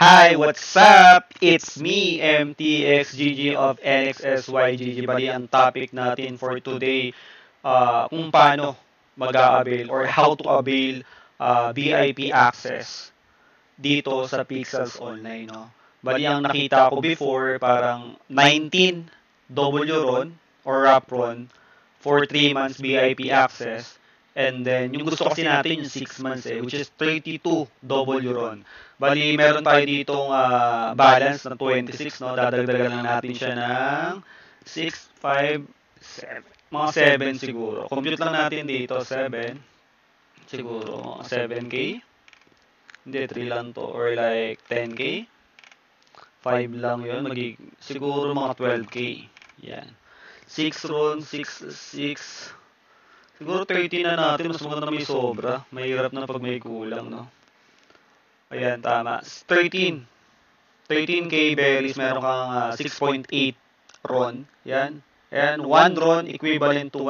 Hi, what's up? It's me, MTXGG of NXSYGG. Bali, ang topic natin for today, kung paano mag-a-avail or how to avail VIP access dito sa Pixels Online. No? Bali, ang nakita ko before, parang 19 W RON or RAP RON for 3 months VIP access. And then, yung gusto kasi natin yung 6 months which is 32 W RON. Bali, meron tayo ditong balance na 26, no? Dadagdagan lang natin siya ng 6, 5, 7. Mga 7 siguro. Compute lang natin dito, 7. Siguro, mga 7K. Hindi, 3 lang to. Or like 10K. 5 lang yun. Siguro mga 12K. Yan. 6 ron, 6, 6. Siguro 30 na natin. Mas maganda may sobra. Mahirap na pag may kulang, no? Ayan, tama. 13. 13K berries, meron kang 6.8 RON. Yan. And 1 RON equivalent to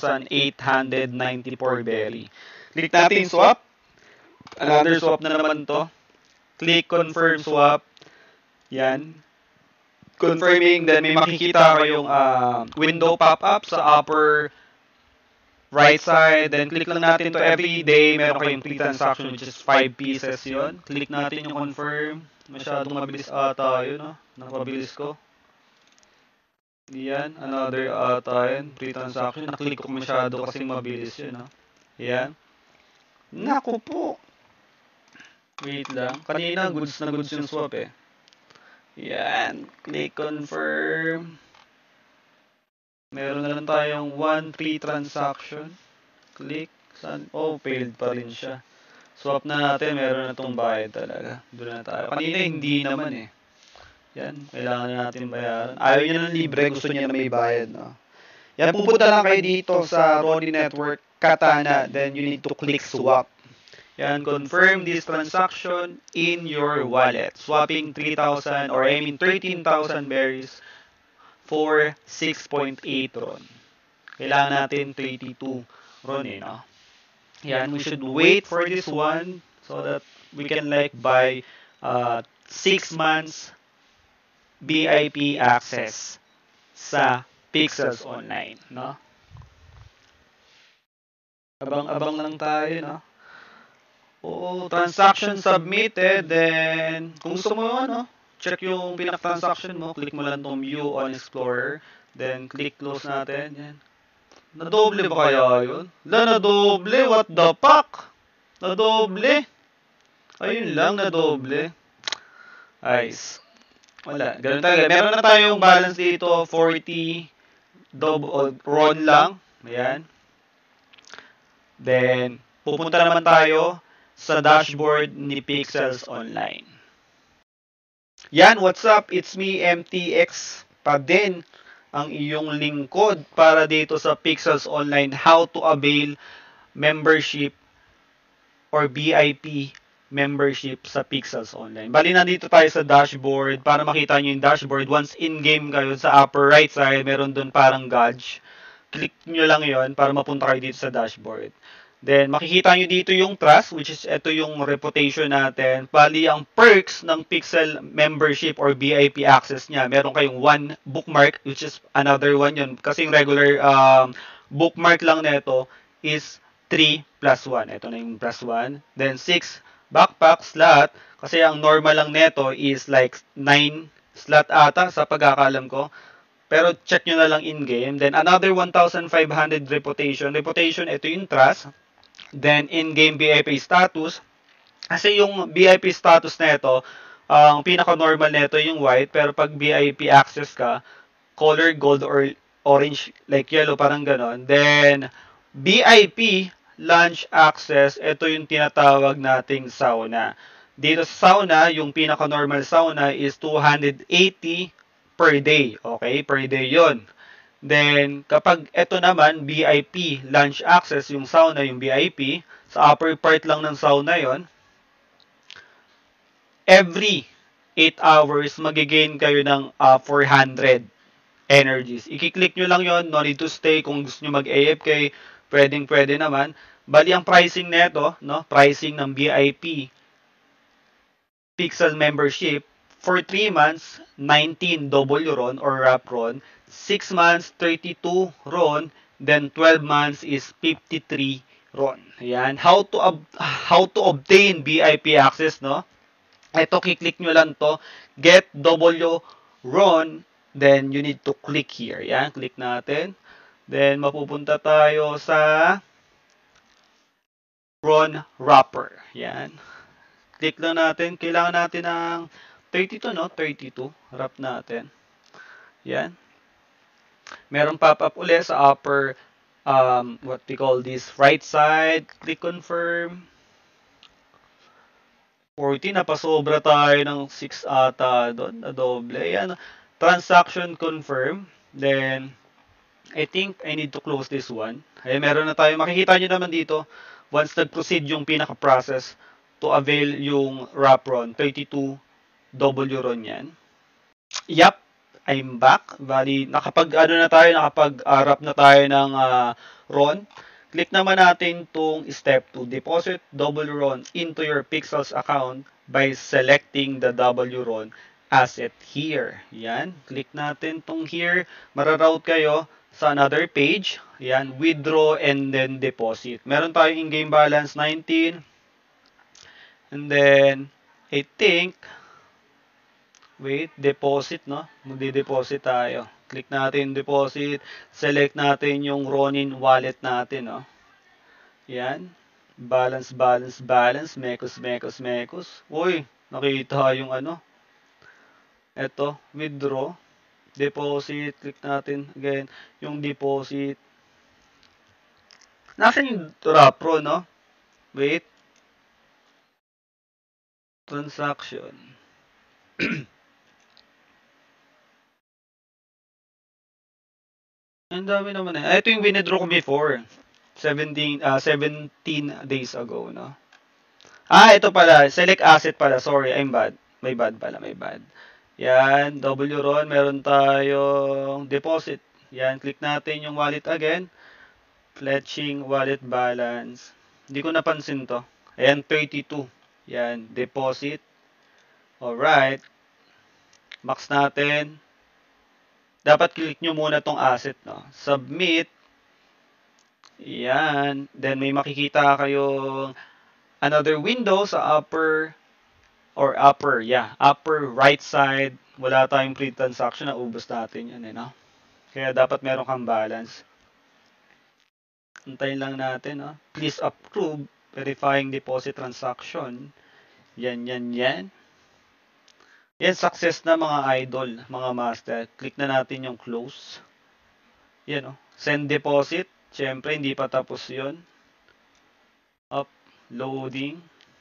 1,894 berry. Click natin swap. Another swap na naman to. Click confirm swap. Yan. Confirming, then may makikita kayong window pop-up sa upper right side. Then click lang natin to every day. Meron kayong free transaction which is 5 pieces yon. Click natin yung confirm. Masyadong mabilis ata yun, no? Napabilis ko. Yan, another ata yun. Free transaction. Naklik ko masyado kasing mabilis yun, no? Yan. Naku po. Wait lang. Kanina, goods na goods yung swap eh. Yan. Click confirm. Meron na lang tayong 1 free transaction. Click. Oh, failed pa rin siya. Swap na natin, meron na itong bayad talaga. Doon na tayo. Kanina hindi naman eh. Yan, kailangan na natin bayaran. Ayaw niya ng libre, gusto niya na may bayad. No? Yan, pupunta lang kayo dito sa Ronnie Network, Katana, then you need to click swap. Yan, confirm this transaction in your wallet. Swapping 13,000 berries for 6.8 RON. Kailangan natin 32 RON eh, no? Yan, we should wait for this one so that we can like buy 6 months VIP access sa Pixels Online, no? Abang-abang lang tayo, no? Oo, transaction submitted, then kung gusto mo ano, check yung pinak-transaction mo, click mo lang tong view on Explorer, then click close natin, yan. Nadoble ba kaya yun? Nadoble? What the fuck? Nadoble? Ayun lang, nadoble. Ayos. Wala. Ganun talaga. Meron na tayong balance dito, 40 RON lang. Ayan. Then, pupunta naman tayo sa dashboard ni Pixels Online. Yan, what's up? It's me, MTX pa din ang iyong lingkod para dito sa Pixels Online, how to avail membership or VIP membership sa Pixels Online. Bali, nandito tayo sa dashboard para makita nyo yung dashboard. Once in-game kayo sa upper right side, meron dun parang gauge. Click nyo lang yon para mapunta kayo dito sa dashboard. Then, makikita nyo dito yung trust, which is ito yung reputation natin. Bali, ang perks ng Pixel membership or VIP access niya, meron kayong 1 bookmark, which is another one yun. Kasi yung regular bookmark lang nito is 3 plus 1. Ito na yung plus 1. Then, 6 backpack slot. Kasi ang normal lang nito is like 9 slot ata sa pagkakalam ko. Pero check nyo na lang in-game. Then, another 1,500 reputation. Reputation, ito yung trust. Then, in-game VIP status. Kasi yung VIP status na ito, ang pinaka-normal na ito yung white. Pero pag VIP access ka, color gold or orange, like yellow, parang ganon. Then, VIP launch access, ito yung tinatawag nating sauna. Dito sa sauna, yung pinaka-normal sauna is 280 per day. Okay? Per day yon. Then, kapag ito naman, VIP, lunch access, yung sauna, yung VIP, sa upper part lang ng sauna yon, every 8 hours, magigain kayo ng 400 energies. I-click nyo lang yon, no need to stay. Kung gusto nyo mag-AFK, pwede naman. Bali, ang pricing neto, no? Pricing ng VIP Pixel membership, for 3 months, 19 W-RON or RAP-RON, 6 months, 32 RON, then 12 months is 53 RON. Ayan. How to obtain VIP access, no? Ito, kiklik nyo lang to, get W RON, then you need to click here. Yan, click natin. Then, mapupunta tayo sa RON wrapper. Yan. Click lang natin. Kailangan natin ng 32, no? 32. Wrap natin. Yan. Meron pop-up ulit sa upper, what we call this, right side. Click confirm. 40, napasobra tayo ng 6 ata doon, na doble. Yan. Transaction confirm. Then, I think I need to close this one. Ay, meron na tayo. Makikita nyo naman dito, once nag-proceed yung pinaka-process to avail yung RAP-RON, 32 W-RON yan. Yup, I'm back. Bali, nakapag-RAP na tayo ng RON. Click naman natin itong step 2, deposit W-RON into your Pixels account by selecting the W-RON asset here. Yan, click natin itong here. Mararoute kayo sa another page. Yan, withdraw and then deposit. Meron tayong in-game balance 19. And then, I think, wait, deposit, no? Magde-deposit tayo. Click natin deposit. Select natin yung Ronin wallet natin, no? Yan. Balance, balance, balance. Mekos, mekos, mekos. Uy, nakita yung ano. Ito, withdraw. Deposit. Click natin again. Yung deposit. Nasaan yung RAPRO, no? Wait. Transaction. Ang dami naman eh. Ito yung withdraw ko before. 17 days ago, no? Ito pala. Select asset pala. Sorry, I'm bad. May bad pala, may bad. Yan, W-RON. Meron tayong deposit. Yan, click natin yung wallet again. Fletching wallet balance. Hindi ko napansin to. Ayan, 32. Yan, deposit. Alright. Max natin. Dapat click nyo muna tong asset, no? Submit. Yan. Then may makikita kayong another window sa upper right side. Wala tayong pre-transaction, na ubos natin yan, no? Kaya dapat meron kang balance. Antayin lang natin, no? Please approve verifying deposit transaction. Yan, yan, yan. Yan, success na mga idol, mga master. Click na natin yung close. Yan, no? Send deposit. Siyempre, hindi pa tapos yun. Uploading.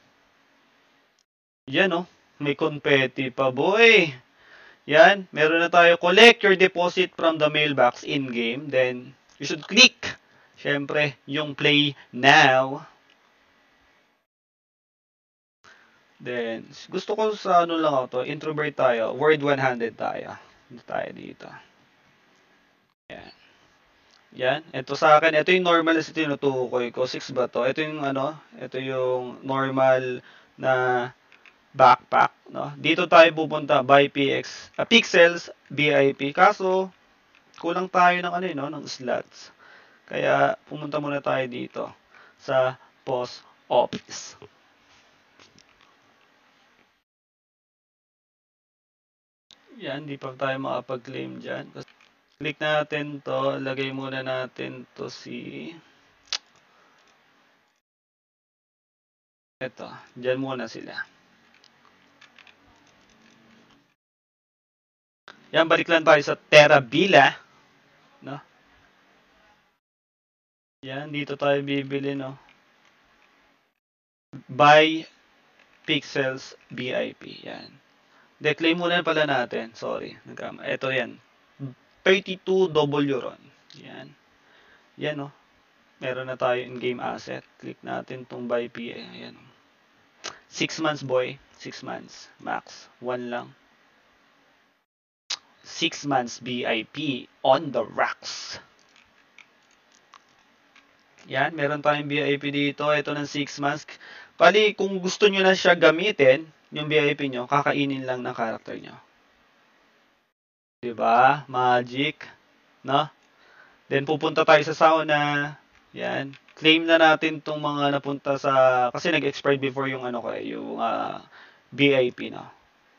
Yan, no? May confetti pa, boy. Yan, meron na tayo. Collect your deposit from the mailbox in-game. Then, you should click, siyempre, yung play now. Then, gusto ko sa ano lang ako to, introvert tayo. Word 100 tayo. Dito. Yan. Yan. Ito sa akin, ito yung normal na tinutukoy ko. 6 ba to? Ito yung ano, ito yung normal na backpack, no? Dito tayo pupunta by Pixels VIP. Kaso kulang tayo ng ano, no, ng slots. Kaya pumunta muna tayo dito sa post office. Yan, di pa tayo makapag-claim dyan. Click natin to, lagay muna natin to si ito, dyan muna sila. Yan, balik lang tayo sa Terabila, no? Yan, dito tayo bibili, no? Buy Pixels VIP, yan. Declaim muna pala natin. Sorry. Ito yan. 32 W-RON. Yan. Yan, no? Meron na tayo in-game asset. Click natin tong buy PA. Ayan. 6 months, boy. 6 months. Max. 1 lang. 6 months VIP on the rocks. Yan. Meron tayong VIP dito. Ito ng 6 months. Pali, kung gusto nyo na siya gamitin, yung VIP nyo, kakainin lang ng character nyo. Diba? Magic. No? Then, pupunta tayo sa sauna. Yan. Claim na natin tong mga napunta sa... Kasi nag-expired before yung ano ko yung VIP, no?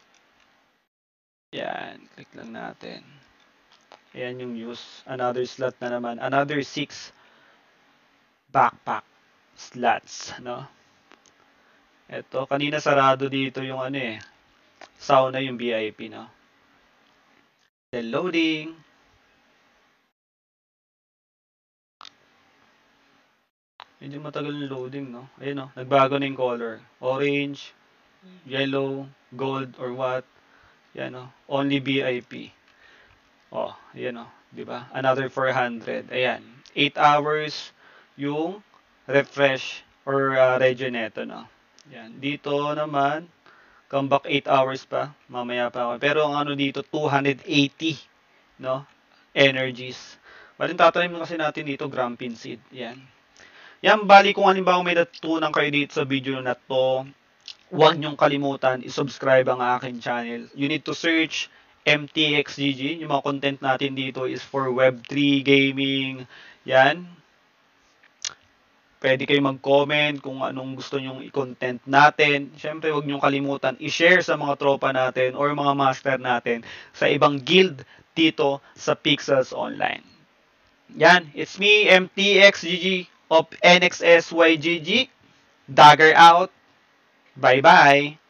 Yan. Click lang natin. Ayan yung use. Another slot na naman. Another 6 backpack slots, no? Ito, kanina sarado dito yung ano sauna yung VIP, no? Then loading. Medyo matagal yung loading, no? Ayun, no? Nagbago na yung color. Orange, yellow, gold, or what. Yan, no? Only VIP. Oh, ayan, no? Diba? Another 400. Ayan. 8 hours yung refresh or regeneto, no? Yan. Dito naman, come back 8 hours pa. Mamaya pa ako. Pero ang ano dito, 280, no? Energies. Bali, tatry mo kasi natin dito, Grampin Seed. Yan. Yan, bali kung halimbawa may natutunan kayo dito sa video na to, huwag niyong kalimutan i-subscribe ang aking channel. You need to search MTXGG. Yung mga content natin dito is for Web3 gaming. Yan. Pwede kayo mag-comment kung anong gusto nyong i-content natin. Siyempre, huwag nyong kalimutan i-share sa mga tropa natin or mga master natin sa ibang guild dito sa Pixels Online. Yan, it's me, MTXGG of NXSYGG. Dagger out. Bye-bye.